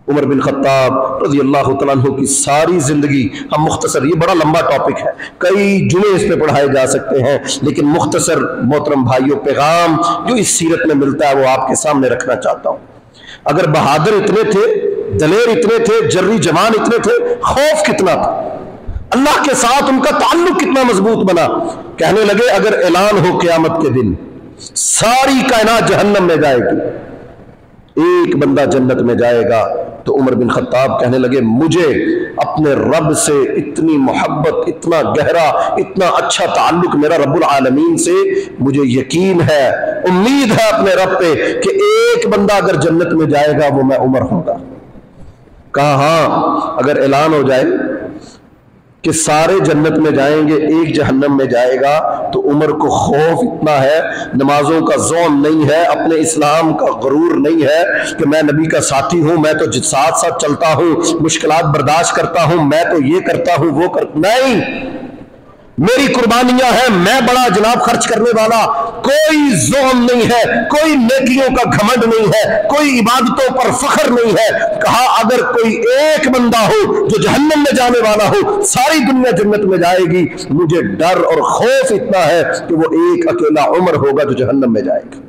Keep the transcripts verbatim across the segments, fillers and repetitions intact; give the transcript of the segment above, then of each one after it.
عمر بن خطاب رضی اللہ تعالیٰ عنہ کی ساری زندگی ہم مختصر، یہ بڑا لمبا ٹاپک ہے، کئی جمعے اس پہ پڑھائے جا سکتے ہیں، لیکن مختصر محترم بھائیوں پیغام جو اس سیرت میں ملتا ہے وہ آپ کے سامنے رکھنا چاہتا ہوں۔ اگر بہادر اتنے تھے، دلیر اتنے تھے، جری جوان اتنے تھے، خوف کتنا تھا، اللہ کے ساتھ ان کا تعلق کتنا مضبوط بنا۔ کہنے لگے اگر اعلان ہو قیامت کے دن ساری کائنات جہنم میں جائے گی، ایک بندہ جنت میں جائے گا، تو عمر بن خطاب کہنے لگے مجھے اپنے رب سے اتنی محبت، اتنا گہرا، اتنا اچھا تعلق میرا رب العالمین سے، مجھے یقین ہے، امید ہے اپنے رب پہ کہ ایک بندہ اگر جنت میں جائے گا وہ میں عمر ہوں گا۔ کہا ہاں اگر اعلان ہو جائے کہ سارے جنت میں جائیں گے، ایک جہنم میں جائے گا، تو عمر کو خوف اتنا ہے، نمازوں کا ذوق نہیں ہے، اپنے اسلام کا غرور نہیں ہے کہ میں نبی کا ساتھی ہوں، میں تو ساتھ ساتھ چلتا ہوں، مشکلات برداشت کرتا ہوں، میں تو یہ کرتا ہوں وہ کر نہیں، میری قربانیاں ہیں، میں بڑا جناب خرچ کرنے والا، کوئی ظلم نہیں ہے، کوئی نیکیوں کا گھمنڈ نہیں ہے، کوئی عبادتوں پر فخر نہیں ہے۔ کہا اگر کوئی ایک بندہ ہو جو جہنم میں جانے والا ہو، ساری دنیا جنت میں جائے گی، مجھے ڈر اور خوف اتنا ہے کہ وہ ایک اکیلا عمر ہوگا جو جہنم میں جائے گا۔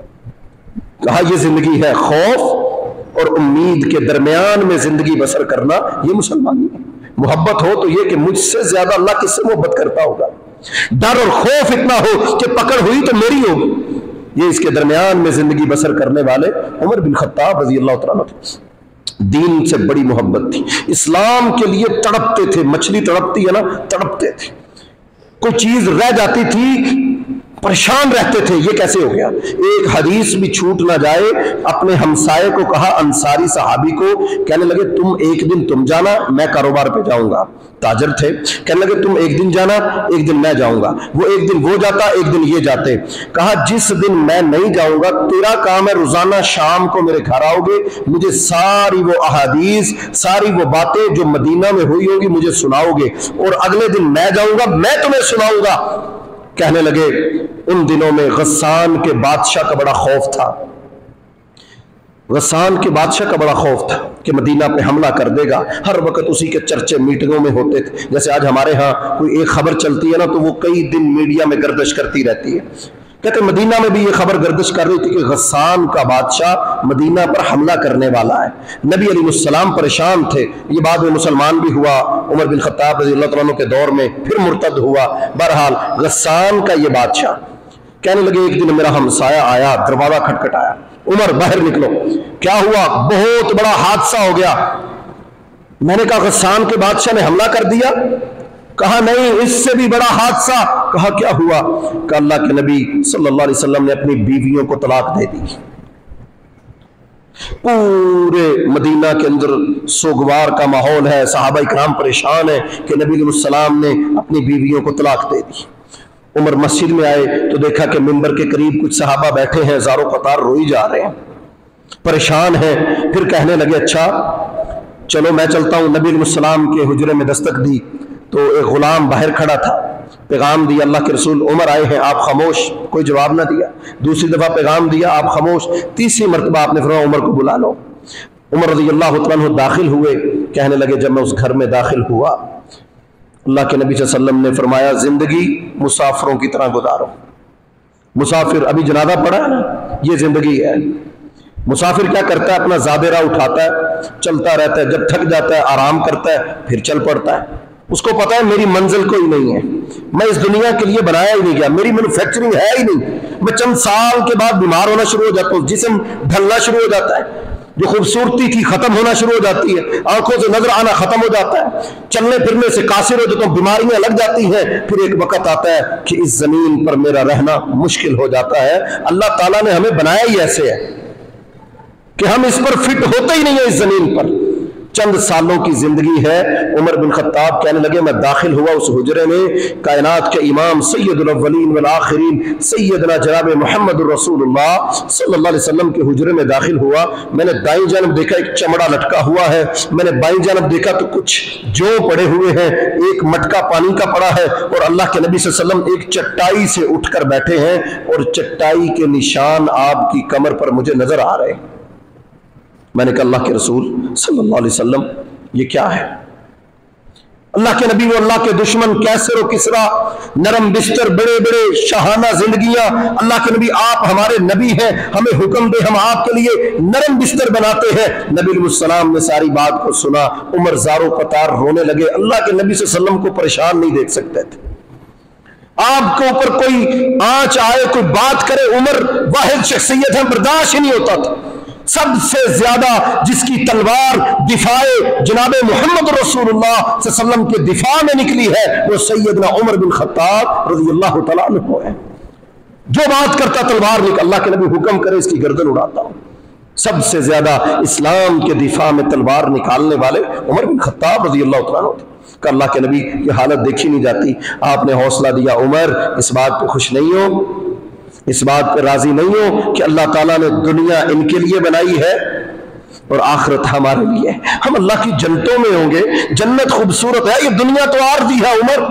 کہا یہ زندگی ہے، خوف اور امید کے درمیان میں زندگی بسر کرنا، یہ مسلمانی ہے۔ محبت ہو تو یہ کہ مجھ سے زیادہ اللہ کس سے محبت کرتا ہوگا، ڈر اور خوف اتنا ہو کہ پکڑ ہوئی تو میری ہوگی، یہ اس کے درمیان میں زندگی بسر کرنے والے عمر بن خطاب رضی اللہ تعالیٰ عنہ۔ دین سے بڑی محبت تھی، اسلام کے لیے تڑپتے تھے، مچھلی تڑپتی ہے نا، تڑپتے تھے، کوئی چیز رہ جاتی تھی پریشان رہتے تھے، یہ کیسے ہو گیا، ایک حدیث بھی چھوٹ نہ جائے۔ اپنے ہمسائے کو کہا، انصاری صحابی کو، کہنے لگے تم ایک دن تم جانا، میں کاروبار پہ جاؤں گا، تاجر تھے، کہنے لگے تم ایک دن جانا، ایک دن میں جاؤں گا، وہ ایک دن وہ جاتا، ایک دن یہ جاتے۔ کہا جس دن میں نہیں جاؤں گا تیرا کام ہے روزانہ شام کو میرے گھر آؤ گے، مجھے ساری وہ احادیث، ساری وہ باتیں جو مدینہ میں ہوئی ہوگی مجھے سناؤ گے، اور اگلے دن میں جاؤں گا، میں تمہیں سناؤں گا۔ کہنے لگے ان دنوں میں غسان کے بادشاہ کا بڑا خوف تھا، غسان کے بادشاہ کا بڑا خوف تھا کہ مدینہ پہ حملہ کر دے گا، ہر وقت اسی کے چرچے میٹنگوں میں ہوتے تھے، جیسے آج ہمارے ہاں کوئی ایک خبر چلتی ہے نا تو وہ کئی دن میڈیا میں گردش کرتی رہتی ہے۔ کہتے مدینہ میں بھی یہ خبر گردش کر رہی تھی کہ غسان کا بادشاہ مدینہ پر حملہ کرنے والا ہے۔ نبی علیہ السلام پریشان تھے، یہ بعد میں مسلمان بھی ہوا، عمر بن خطاب رضی اللہ تعالیٰ عنہ کے دور میں پھر مرتد ہوا۔ بہرحال غسان کا یہ بادشاہ کہنے لگے ایک دن میرا ہمسایہ آیا، دروازہ کھٹکھٹایا، عمر باہر نکلو، کیا ہوا؟ بہت بڑا حادثہ ہو گیا۔ میں نے کہا غسان کے بادشاہ نے حملہ کر دیا؟ کہا نہیں، اس سے بھی بڑا حادثہ۔ کہا کیا ہوا؟ کہ اللہ کے نبی صلی اللہ علیہ وسلم نے اپنی بیویوں کو طلاق دے دی۔ پورے مدینہ کے اندر سوگوار کا ماحول ہے، صحابہ اکرام پریشان ہیں کہ نبی علیہ السلام نے اپنی بیویوں کو طلاق دے دی۔ عمر مسجد میں آئے تو دیکھا کہ منبر کے قریب کچھ صحابہ بیٹھے ہیں، زاروں قطار روئی جا رہے ہیں، پریشان ہیں۔ پھر کہنے لگے اچھا چلو میں چلتا ہوں۔ نبی علیہ السلام کے حجرے میں دستک دی تو ایک غلام باہر کھڑا تھا، پیغام دیا اللہ کے رسول عمر آئے ہیں، آپ خاموش، کوئی جواب نہ دیا۔ دوسری دفعہ پیغام دیا، آپ خاموش۔ تیسری مرتبہ آپ نے فرمایا عمر کو بلا لو۔ عمر رضی اللہ تعالیٰ عنہ داخل ہوئے، کہنے لگے جب میں اس گھر میں داخل ہوا اللہ کے نبی صلی اللہ علیہ وسلم نے فرمایا زندگی مسافروں کی طرح گزارو۔ مسافر ابھی جنازہ پڑا ہے نا، یہ زندگی ہے۔ مسافر کیا کرتا ہے؟ اپنا زادرہ اٹھاتا ہے، چلتا رہتا ہے، جب تھک جاتا ہے آرام کرتا ہے، پھر چل پڑتا ہے۔ اس کو پتا ہے میری منزل کوئی نہیں ہے، میں اس دنیا کے لیے بنایا ہی نہیں گیا، میری مینوفیکچرنگ ہے ہی نہیں، میں چند سال کے بعد بیمار ہونا شروع ہو جاتا ہوں، جسم ڈھلنا شروع ہو جاتا ہے، جو خوبصورتی تھی ختم ہونا شروع ہو جاتی ہے، آنکھوں سے نظر آنا ختم ہو جاتا ہے، چلنے پھرنے سے قاصر ہو جاتا ہوں، بیماریاں لگ جاتی ہیں۔ پھر ایک وقت آتا ہے کہ اس زمین پر میرا رہنا مشکل ہو جاتا ہے۔ اللہ تعالیٰ نے ہمیں بنایا ہی ایسے ہے کہ ہم اس پر فٹ ہوتے ہی نہیں ہیں، اس زمین پر۔ چند سالوں کی زندگی ہے۔ عمر بن خطاب کہنے لگے میں داخل ہوا اس حجرے میں، کائنات کے امام سید الاولین والآخرین سیدنا جناب محمد الرسول اللہ صلی اللہ علیہ وسلم کے حجرے میں داخل ہوا۔ میں نے دائیں جانب دیکھا ایک چمڑا لٹکا ہوا ہے، میں نے بائیں جانب دیکھا تو کچھ جو پڑے ہوئے ہیں، ایک مٹکا پانی کا پڑا ہے، اور اللہ کے نبی صلی اللہ علیہ وسلم ایک چٹائی سے اٹھ کر بیٹھے ہیں، اور چٹائی کے نشان آپ کی کمر پر مجھے نظر آ رہے ہیں۔ میں نے کہا اللہ کے رسول صلی اللہ علیہ وسلم یہ کیا ہے؟ اللہ کے نبی و اللہ کے دشمن کیسر و کسرا، نرم بستر، بڑے بڑے شاہانہ زندگیاں، اللہ کے نبی آپ ہمارے نبی ہیں، ہمیں حکم دے ہم آپ کے لیے نرم بستر بناتے ہیں۔ نبی علیہ السلام نے ساری بات کو سنا، عمر زارو قطار رونے لگے۔ اللہ کے نبی صلی اللہ علیہ وسلم کو پریشان نہیں دیکھ سکتے تھے، آپ کے اوپر کوئی آنچ آئے، کوئی بات کرے، عمر واحد شخصیت ہے، برداشت ہی نہیں ہوتا تھا۔ سب سے زیادہ جس کی تلوار دفاع جناب محمد رسول اللہ صلی اللہ علیہ وسلم کے دفاع میں نکلی ہے وہ سیدنا عمر بن خطاب رضی اللہ تعالیٰ عنہ ہے۔ جو بات کرتا تلوار نکل، اللہ کے نبی حکم کرے اس کی گردن اڑاتا ہوں۔ سب سے زیادہ اسلام کے دفاع میں تلوار نکالنے والے عمر بن خطاب رضی اللہ تعالیٰ عنہ تھے۔ کہ اللہ کے نبی کی حالت دیکھی نہیں جاتی، آپ نے حوصلہ دیا، عمر اس بات پہ خوش نہیں ہو، اس بات پہ راضی نہیں ہو کہ اللہ تعالیٰ نے دنیا ان کے لیے بنائی ہے اور آخرت ہمارے لیے؟ ہم اللہ کی جنتوں میں ہوں گے، جنت خوبصورت ہے، یہ دنیا تو عارضی ہے عمر،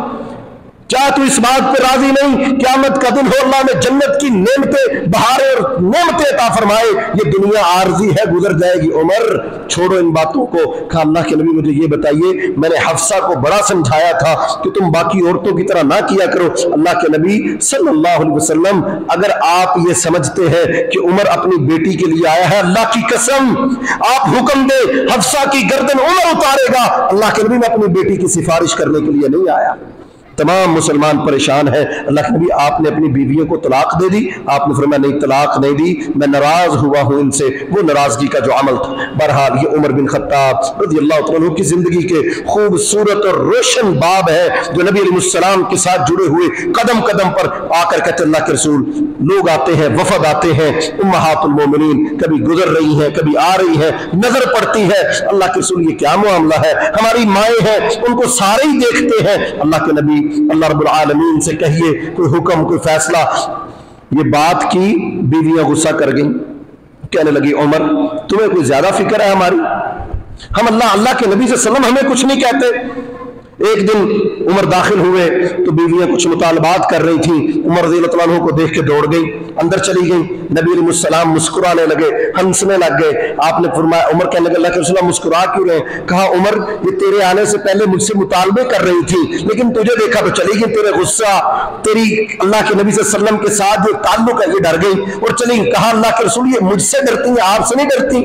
کیا تو اس بات پہ راضی نہیں؟ قیامت کا دن ہو، اللہ نے جنت کی نعمتیں بہارے اور نعمتیں عطا فرمائے، یہ دنیا عارضی ہے، گزر جائے گی، عمر چھوڑو ان باتوں کو۔ کہا اللہ کے نبی مجھے یہ بتائیے، میں نے حفصہ کو بڑا سمجھایا تھا کہ تم باقی عورتوں کی طرح نہ کیا کرو۔ اللہ کے نبی صلی اللہ علیہ وسلم اگر آپ یہ سمجھتے ہیں کہ عمر اپنی بیٹی کے لیے آیا ہے، اللہ کی قسم آپ حکم دے حفصہ کی گردن عمر اتارے گا، اللہ کے نبی میں اپنی بیٹی کی سفارش کرنے کے لیے نہیں آیا۔ تمام مسلمان پریشان ہیں۔ اللہ کے نبی آپ نے اپنی بیویوں کو طلاق دے دی؟ آپ نے فرمایا نہیں، طلاق نہیں دی، میں ناراض ہوا ہوں ان سے، وہ ناراضگی کا جو عمل تھا۔ بہرحال یہ عمر بن خطاب رضی اللہ تعالیٰ عنہ کی زندگی کے خوبصورت اور روشن باب ہے جو نبی علیہ السلام کے ساتھ جڑے ہوئے، قدم قدم پر آ کر کہتے اللہ کے رسول، لوگ آتے ہیں، وفد آتے ہیں، امہات المومنین کبھی گزر رہی ہیں، کبھی آ رہی ہیں، نظر پڑتی ہے، اللہ کے رسول یہ کیا معاملہ ہے؟ ہماری مائیں ہیں، ان کو سارے ہی دیکھتے ہیں۔ اللہ کے نبی اللہ رب العالمین سے کہیے کوئی حکم، کوئی فیصلہ۔ یہ بات کی، بیویاں غصہ کر گئیں، کہنے لگی عمر تمہیں کوئی زیادہ فکر ہے ہماری؟ ہم اللہ اللہ کے نبی صلی اللہ علیہ وسلم ہمیں کچھ نہیں کہتے۔ ایک دن عمر داخل ہوئے تو بیویاں کچھ مطالبات کر رہی تھیں، عمر رضی اللہ عنہ کو دیکھ کے دوڑ گئی، اندر چلی گئی۔ نبی علیہ السلام مسکرانے لگے، ہنسنے لگ گئے۔ آپ نے فرمایا، عمر کہنے لگے اللہ کے رسول اللہ مسکرا کیوں رہے؟ کہا عمر یہ تیرے آنے سے پہلے مجھ سے مطالبے کر رہی تھی، لیکن تجھے دیکھا تو چلی گئی، تیرے غصہ، تیری اللہ کے نبی صلی اللہ علیہ وسلم کے ساتھ جو تعلق ہے یہ ڈر گئی اور چلی گئی۔ کہا اللہ کے رسول یہ مجھ سے ڈرتی ہیں، آپ سے نہیں ڈرتی؟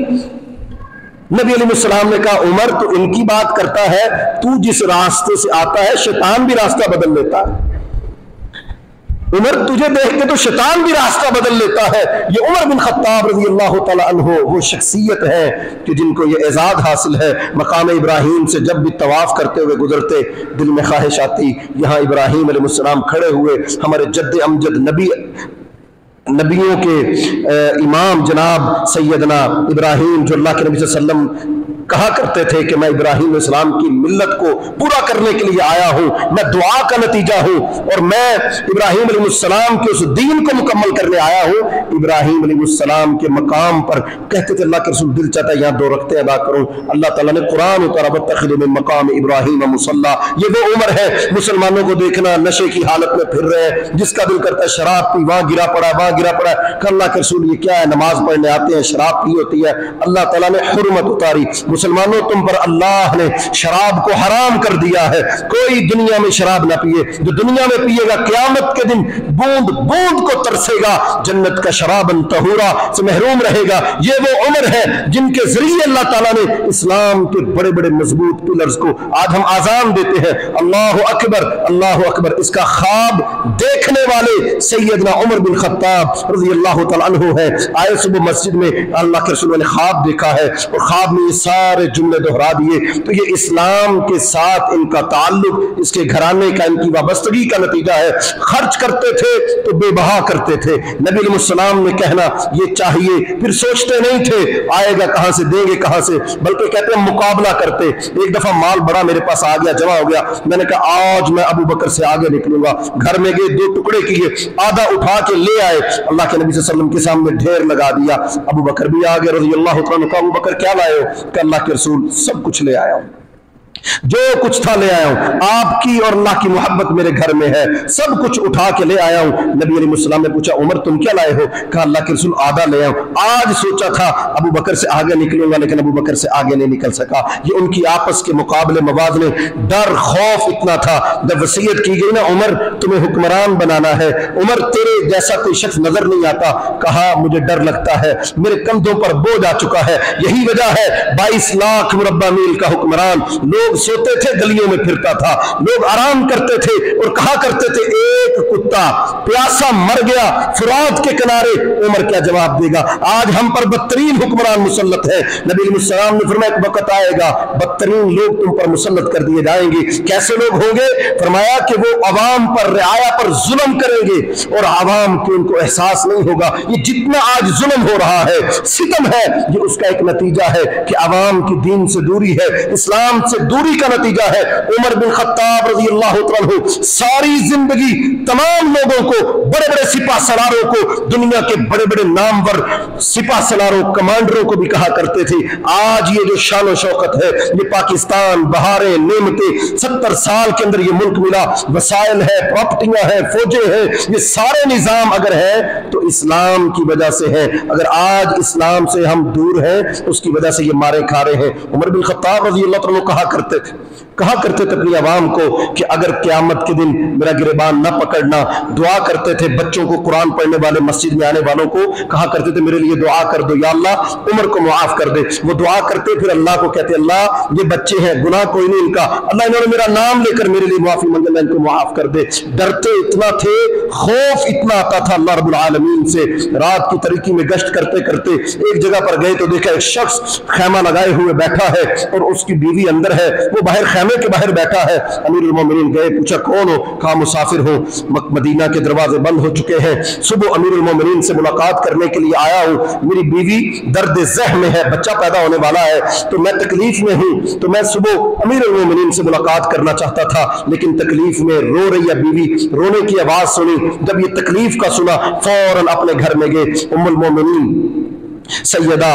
نبی علیہ السلام نے کہا عمر تو ان کی بات کرتا ہے، تو جس راستے سے آتا ہے شیطان بھی راستہ بدل لیتا ہے۔ عمر تجھے دیکھ کے تو شیطان بھی راستہ بدل لیتا ہے۔ یہ عمر بن خطاب رضی اللہ تعالیٰ عنہ وہ شخصیت ہے کہ جن کو یہ اعزاز حاصل ہے۔ مقام ابراہیم سے جب بھی طواف کرتے ہوئے گزرتے دل میں خواہش آتی یہاں ابراہیم علیہ السلام کھڑے ہوئے، ہمارے جد امجد نبی نبیوں کے امام جناب سیدنا ابراہیم جو اللہ کے نبی صلی اللہ علیہ وسلم کہا کرتے تھے کہ میں ابراہیم علیہ السلام کی ملت کو پورا کرنے کے لیے آیا ہوں، میں دعا کا نتیجہ ہوں اور میں ابراہیم علیہ السلام کے اس دین کو مکمل کرنے آیا ہوں۔ ابراہیم علیہ السلام کے مقام پر کہتے تھے اللہ کے رسول دل چاہتا ہے یہاں دو رکعتیں ادا کروں۔ اللہ تعالیٰ نے قرآن اتارا واتخذوا من مقام ابراہیم مصلی۔ یہ وہ عمر ہے مسلمانوں کو دیکھنا نشے کی حالت میں پھر رہے ہیں، جس کا دل کرتا ہے شراب پی، وہاں گرا پڑا ہے وہاں گرا پڑا ہے، کہ اللہ کے رسول یہ کیا ہے؟ نماز پڑھنے آتے ہیں شراب پی ہوتی ہے۔ اللہ تعالیٰ نے حرمت اتاری، مسلمانوں تم پر اللہ نے شراب کو حرام کر دیا ہے، کوئی دنیا میں شراب نہ پیے، جو دنیا میں پیے گا قیامت کے دن بوند بوند کو ترسے گا، جنت کا شرابن طہورا سے محروم رہے گا۔ یہ وہ عمر ہے جن کے ذریعے اللہ تعالیٰ نے اسلام کے بڑے بڑے مضبوط پلرز کو، آج ہم آذان دیتے ہیں اللہ اکبر اللہ اکبر، اس کا خواب دیکھنے والے سیدنا عمر بن خطاب رضی اللہ تعالیٰ عنہ ہے۔ آئے صبح مسجد میں اللہ کے رسول نے خواب دیکھا ہے اور خواب میں یہ سارے جملے دہرا دیے، تو یہ اسلام کے ساتھ ان کا تعلق، اس کے گھرانے کا، ان کی وابستگی کا نتیجہ ہے۔ خرچ کرتے تھے تو بے بہا کرتے تھے، نبی علیہ السلام نے کہنا یہ چاہیے، پھر سوچتے نہیں تھے آئے گا کہاں سے، دیں گے کہاں سے، بلکہ کہتے ہیں مقابلہ کرتے۔ ایک دفعہ مال بڑا میرے پاس آ گیا، جمع ہو گیا، میں نے کہا آج میں ابو بکر سے آگے نکلوں گا، گھر میں گئے دو ٹکڑے کیے، آدھا اٹھا کے لے آئے، اللہ کے نبی صلی اللہ علیہ وسلم کے سامنے ڈھیر لگا دیا۔ ابو بکر بھی آگے رضی اللہ تعالیٰ عنہ، ابو بکر کیا لائے ہو؟ کہ اللہ کے رسول سب کچھ لے آیا ہوں۔ جو کچھ تھا لے آیا ہوں، آپ کی اور اللہ کی محبت میرے گھر میں ہے، سب کچھ اٹھا کے لے آیا ہوں۔ نبی علیہ السلام نے پوچھا عمر تم کیا لائے ہو؟ کہا اللہ کے رسول آدھا لے آیا ہوں، آج سوچا تھا ابو بکر سے آگے نکلوں گا لیکن ابو بکر سے آگے نہیں نکل سکا۔ یہ ان کی آپس کے مقابلے موازنے، ڈر خوف اتنا تھا۔ جب وصیت کی گئی نا عمر تمہیں حکمران بنانا ہے، عمر تیرے جیسا کوئی شخص نظر نہیں آتا، کہا مجھے ڈر لگتا ہے، میرے کندھوں پر بوجھ آ چکا ہے، یہی وجہ ہے بائیس لاکھ مربع میل کا حکمران، لوگ سوتے تھے گلیوں میں پھرتا تھا، لوگ آرام کرتے تھے اور کہا کرتے تھے ایک کتا پیاسا مر گیا فرات کے کنارے، عمر کیا جواب دے گا؟ آج ہم پر بدترین حکمران مسلط ہے۔ نبی علیہ السلام نے فرمایا ایک وقت آئے گا بدترین لوگ تم پر مسلط کر دیے جائیں گے۔ کیسے لوگ ہوں گے؟ فرمایا کہ وہ عوام پر رعایا پر ظلم کریں گے اور عوام کے ان کو احساس نہیں ہوگا۔ یہ جتنا آج ظلم ہو رہا ہے، ستم ہے، یہ اس کا ایک نتیجہ ہے کہ عوام کی دین سے دوری ہے، اسلام سے دوری کا نتیجہ ہے۔ عمر بن خطاب رضی اللہ عنہ ساری زندگی تمام لوگوں کو، بڑے بڑے سپاہ سالاروں کو، دنیا کے بڑے بڑے نامور سپاہ سالاروں کمانڈروں کو بھی کہا کرتے تھے آج یہ جو شان و شوکت ہے، یہ پاکستان، بہاریں، نعمتیں، ستر سال کے اندر یہ ملک ملا، وسائل ہے، پراپرٹیاں ہیں، فوجیں ہیں، یہ سارے نظام اگر ہے تو اسلام کی وجہ سے ہے۔ اگر آج اسلام سے ہم دور ہیں اس کی وجہ سے یہ مارے کھا رہے ہیں۔ عمر بن خطاب رضی اللہ عنہ کہا کرتے تھے کہا کرتے تھے اپنی عوام کو کہ اگر قیامت کے دن میرا گریبان نہ پکڑنا، دعا کرتے تھے بچوں کو، قرآن پڑھنے والے، مسجد میں آنے والوں کو کہا کرتے تھے میرے لیے دعا کر دو یا اللہ عمر کو معاف کر دے۔ وہ دعا کرتے پھر اللہ کو کہتے اللہ یہ بچے ہیں، گناہ کوئی نہیں ان کا، اللہ انہوں نے میرا نام لے کر میرے لیے معافی مانگے، میں ان کو معاف کر دے۔ ڈرتے اتنا تھے، خوف اتنا آتا تھا اللہ رب العالمین سے۔ رات کی تاریکی میں گشت کرتے کرتے ایک جگہ پر گئے تو دیکھا ایک شخص خیمہ لگائے ہوئے بیٹھا ہے اور اس کی بیوی اندر ہے، وہ باہر خیمہ کے باہر بیٹھا ہے۔ امیر المومنین گئے، پوچھا کون ہو؟ کہا مسافر ہوں، مدینہ کے دروازے بند ہو چکے ہیں، صبح امیر المومنین سے ملاقات کرنے کے لیے آیا ہوں، میری بیوی درد ذہن میں ہے، بچہ پیدا ہونے والا ہے تو میں تکلیف میں ہوں، تو میں صبح امیر المومنین سے ملاقات کرنا چاہتا تھا لیکن تکلیف میں رو رہی ہے بیوی، رونے کی آواز سنی، جب یہ تکلیف کا سنا فوراً اپنے گھر میں گئے۔ ام المومنین سیدہ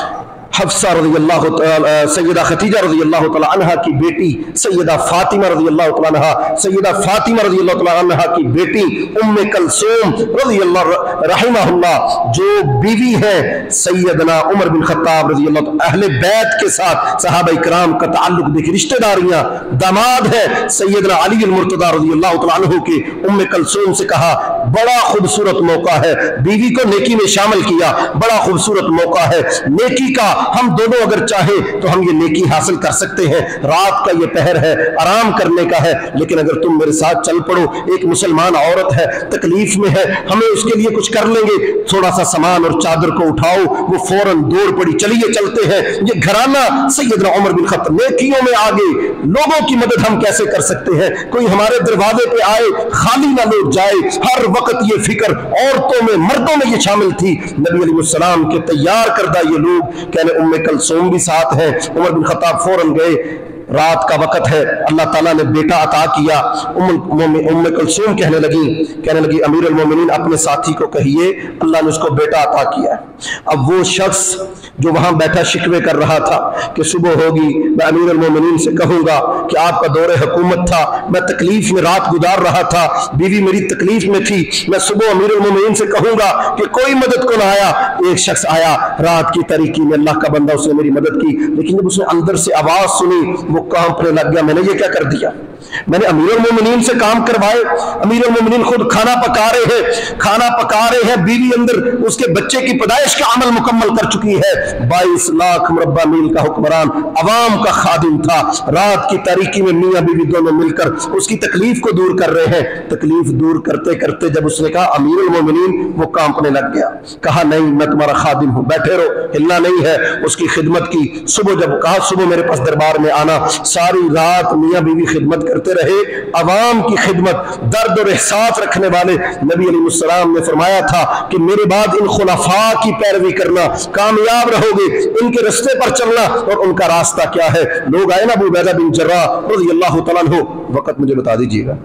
حفصہ رضی اللہ تعالی، سیدہ خدیجہ رضی اللہ تعالی عنہا کی بیٹی سیدہ فاطمہ رضی اللہ تعالی عنہا، سیدہ فاطمہ رضی اللہ تعالی عنہا کی بیٹی ام کلثوم رضی اللہ رحمہ اللہ جو بیوی ہیں سیدنا عمر بن خطاب رضی اللہ تعالی، اہل بیت کے ساتھ صحابہ کرام کا تعلق دیکھیں، رشتہ داریاں، داماد ہے سیدنا علی المرتضی رضی اللہ تعالی عنہ کے۔ ام کلثوم سے کہا بڑا خوبصورت موقع ہے، بیوی کو نیکی میں شامل کیا، بڑا خوبصورت موقع ہے نیکی کا، ہم دونوں اگر چاہیں تو ہم یہ نیکی حاصل کر سکتے ہیں، رات کا یہ پہر ہے، آرام کرنے کا ہے، لیکن اگر تم میرے ساتھ چل پڑو، ایک مسلمان عورت ہے، تکلیف میں ہے، ہمیں اس کے لیے کچھ کر لیں گے، تھوڑا سا سامان اور چادر کو اٹھاؤ۔ وہ فوراً دوڑ پڑی، چلیے چلتے ہیں۔ یہ گھرانہ سیدنا عمر بن خطاب نیکیوں میں آگے، لوگوں کی مدد ہم کیسے کر سکتے ہیں؟ کوئی ہمارے دروازے پہ آئے خالی نہ لوٹ جائے، ہر وقت یہ فکر عورتوں میں، مردوں میں یہ شامل تھی۔ نبی علیہ السلام کے تیار کردہ یہ لوگ کہنے ام کلثوم بھی ساتھ ہیں۔ عمر بن خطاب فوراً گئے، رات کا وقت ہے، اللہ تعالیٰ نے بیٹا عطا کیا۔ ام ام کلثوم کہنے لگی کہنے لگی امیر المومنین اپنے ساتھی کو کہیے اللہ نے اس کو بیٹا عطا کیا ہے۔ اب وہ شخص جو وہاں بیٹھا شکوے کر رہا تھا کہ صبح ہوگی میں امیر المومنین سے کہوں گا کہ آپ کا دور حکومت تھا، میں تکلیف میں رات گزار رہا تھا، بیوی میری تکلیف میں تھی، میں صبح امیر المومنین سے کہوں گا کہ کوئی مدد کو نہ آیا۔ ایک شخص آیا رات کی تاریکی میں، اللہ کا بندہ، اس نے میری مدد کی، لیکن جب اس نے اندر سے آواز سنی وہ کانپنے لگ گیا، میں نے یہ کیا کر دیا؟ میں نے امیر المومنین سے کام کروائے، امیر المومنین خود کھانا پکا رہے ہیں کھانا پکا رہے ہیں بیوی اندر اس کے بچے کی پیدائش کا عمل مکمل کر چکی ہے، بائیس لاکھ مربع میل کا حکمران، عوام کا خادم تھا، رات کی تاریکی میں میاں بیوی دونوں مل کر اس کی تکلیف کو دور کر رہے ہیں۔ تکلیف دور کرتے کرتے جب اس نے کہا امیر المومنین، وہ کانپنے لگ گیا، کہا نہیں میں تمہارا خادم ہوں، بیٹھے رہو، ہلنا نہیں ہے۔ اس کی خدمت کی، صبح جب کہا صبح میرے پاس دربار میں آنا، ساری رات میاں بیوی خدمت کرتے رہے، عوام کی خدمت، درد اور احساس رکھنے والے۔ نبی علیہ السلام نے فرمایا تھا کہ میرے بعد ان خلفاء کی پیروی کرنا، کامیاب رہو گے، ان کے راستے پر چلنا۔ اور ان کا راستہ کیا ہے؟ لوگ آئے نا ابو عبیدہ بن جراح رضی اللہ تعالیٰ عنہ، وقت مجھے بتا دیجیے گا،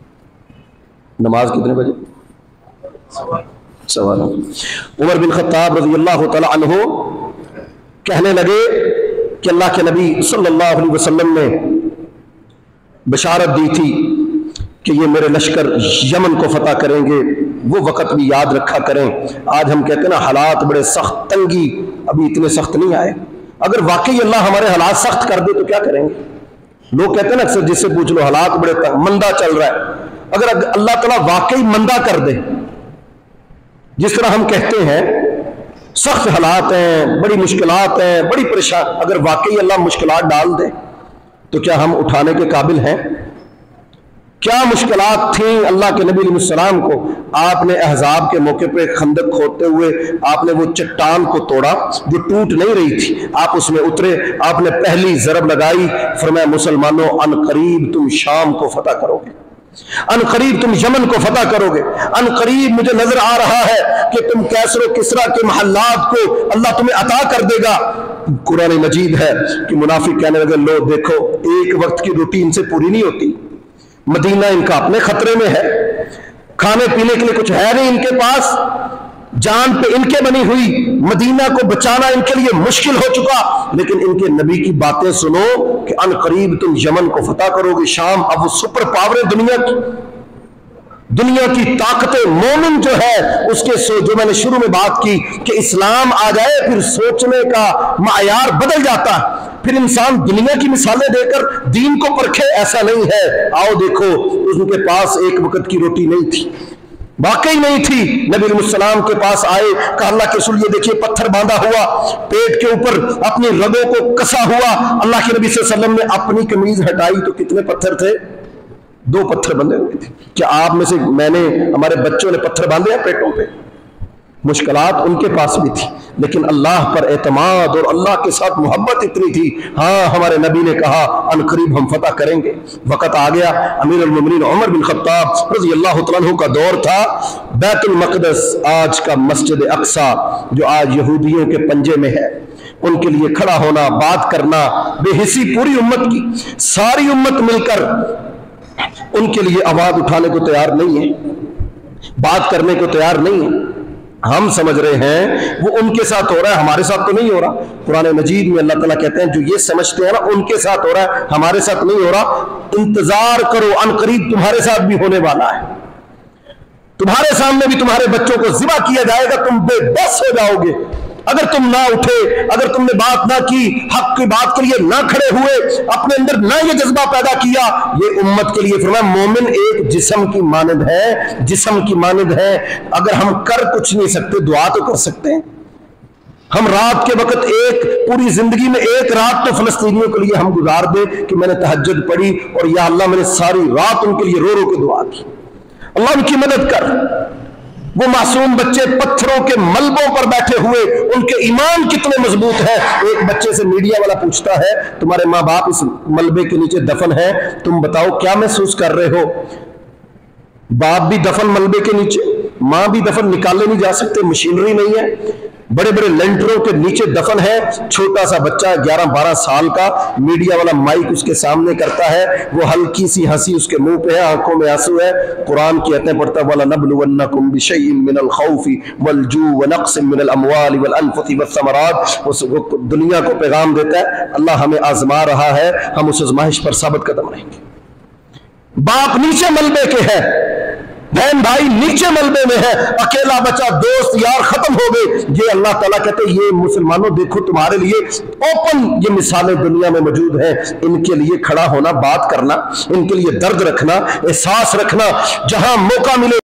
نماز کتنے بجے؟ سوال۔ عمر بن خطاب رضی اللہ تعالیٰ عنہ کہنے لگے کہ اللہ کے نبی صلی اللہ علیہ وسلم نے बशारत दी थी कि ये मेरे लश्कर यमन को फतह करेंगे, वो वक़्त भी याद रखा करें। आज हम कहते हैं ना हालात बड़े सख्त, तंगी अभी इतने सख्त नहीं आए। अगर वाकई अल्लाह हमारे हालात सख्त कर दे तो क्या करेंगे? लोग कहते हैं ना अक्सर, जिससे पूछ लो हालात बड़े मंदा चल रहा है। अगर अल्लाह ताला वाकई मंदा कर दे, जिस तरह हम कहते हैं सख्त हालात हैं, बड़ी मुश्किलात हैं, बड़ी परेशान, अगर वाकई अल्लाह मुश्किलात डाल दे तो क्या हम उठाने के काबिल हैं? क्या मुश्किलात थी अल्लाह के नबी अलैहिस्सलाम को? आपने अहज़ाब के मौके पे खंदक खोदते हुए आपने वो चट्टान को तोड़ा जो टूट नहीं रही थी, आप उसमें उतरे, आपने पहली ज़रब लगाई, फरमाया मुसलमानों अन करीब तुम शाम को फतह करोगे, अन करीब तुम यमन को फतह करोगे, अन करीब मुझे नजर आ रहा है कि तुम कैसर व किसरा के महल्लात को अल्लाह तुम्हें अता कर देगा। कुरान मजीद है कि मुनाफिक कहने लगे, लो देखो एक वक्त की रूटीन से पूरी नहीं होती, मदीना इनका अपने खतरे में है, खाने पीने के लिए कुछ है नहीं इनके पास, जान पे इनके बनी हुई मदीना को बचाना इनके लिए मुश्किल हो चुका, लेकिन इनके नबी की बातें सुनो कि अन करीब तुम यमन को फतह करोगे, शाम। अब वो सुपर पावर दुनिया की, दुनिया की ताकतें, मोमिन जो है उसके सो, जो मैंने शुरू में बात की कि इस्लाम आ जाए फिर सोचने का मायार बदल जाता है, फिर इंसान दुनिया की मिसालें देकर दीन को परखे, ऐसा नहीं है। आओ देखो, उनके पास एक वक्त की रोटी नहीं थी, वाकई नहीं थी। नबी अलैहिस्सलाम के पास आए, कहा अल्लाह के रसूल ये देखिए पत्थर बांधा हुआ, पेट के ऊपर अपनी रगों को कसा हुआ। अल्लाह के नबी सल्लल्लाहु अलैहि वसल्लम ने अपनी कमीज हटाई तो कितने पत्थर थे? दो पत्थर बंधे हुए थे। क्या आप में से, मैंने, हमारे बच्चों ने पत्थर बांधे हैं पेटों पे? मुश्किलात उनके पास भी थी, लेकिन अल्लाह पर एतमाद और अल्लाह के साथ मोहब्बत इतनी थी। हाँ, हमारे नबी ने कहा अनकरीब हम फतह करेंगे। वक़्त आ गया, अमीर अल मोमिनीन उमर बिन खत्ताब रज़ी अल्लाह तआला अन्हु का दौर था। बैतुल मक़दस, आज का मस्जिद अक्सा जो आज यहूदियों के पंजे में है, उनके लिए खड़ा होना, बात करना, बेहिसी पूरी उम्मत की, सारी उम्मत मिलकर उनके लिए आवाज उठाने को तैयार नहीं है, बात करने को तैयार नहीं है। हम समझ रहे हैं वो उनके साथ हो रहा है, हमारे साथ तो नहीं हो रहा। कुरान मजीद में अल्लाह ताला कहते हैं जो ये समझते हैं ना उनके साथ हो रहा है, हमारे साथ नहीं हो रहा। इंतजार करो, अनकरीब तुम्हारे साथ भी होने वाला है, तुम्हारे सामने भी तुम्हारे बच्चों को ज़िबा किया जाएगा, तुम बेबस हो जाओगे अगर तुम ना उठे, अगर तुमने बात ना की, हक की बात के लिए ना खड़े हुए, अपने अंदर ना ये जज्बा पैदा किया। ये उम्मत के लिए फरमाया मोमिन एक जिस्म की मानद है, जिस्म की मानद है। अगर हम कर कुछ नहीं सकते, दुआ तो कर सकते हैं। हम रात के वक्त एक पूरी जिंदगी में एक रात तो फलस्तीनियों के लिए हम गुजार दे कि मैंने तहज्जुद पढ़ी और या अल्लाह मैंने सारी रात उनके लिए रो रो के दुआ की, अल्लाह उनकी मदद कर। वो मासूम बच्चे पत्थरों के मलबों पर बैठे हुए, उनके ईमान कितने मजबूत है। एक बच्चे से मीडिया वाला पूछता है तुम्हारे माँ बाप इस मलबे के नीचे दफन है, तुम बताओ क्या महसूस कर रहे हो? बाप भी दफन मलबे के नीचे, माँ भी दफन, निकाले नहीं जा सकते, मशीनरी नहीं है, बड़े बड़े लेंटरों के नीचे दफन है। छोटा सा बच्चा ग्यारह बारह साल का, मीडिया वाला माइक उसके सामने करता है, वो हल्की सी हंसी उसके मुंह पे है, आंखों में आंसू है, कुरान की आयतें पढ़ता वाला नबलुवन्नकुम बिशैइन मिनल खौफि वल जू व नक्सिम मिनल अमवालि वल अनफुसि वस्समरात। वो दुनिया को पैगाम देता है अल्लाह हमें आजमा रहा है, हम उस आजमाइश पर साबित कदम रहेंगे। बाप नीचे मलबे के है, बहन भाई नीचे मलबे में है, अकेला बचा, दोस्त यार खत्म हो गए। ये अल्लाह ताला कहते हैं ये मुसलमानों देखो तुम्हारे लिए ओपन ये मिसालें दुनिया में मौजूद हैं। इनके लिए खड़ा होना, बात करना, इनके लिए दर्द रखना, एहसास रखना, जहां मौका मिले